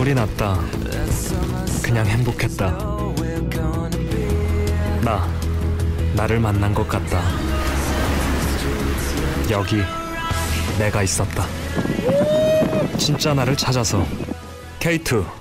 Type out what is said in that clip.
차라리 낫다. 그냥 행복했다. 나를 만난 것 같다. 여기 내가 있었다. 진짜 나를 찾아서 K2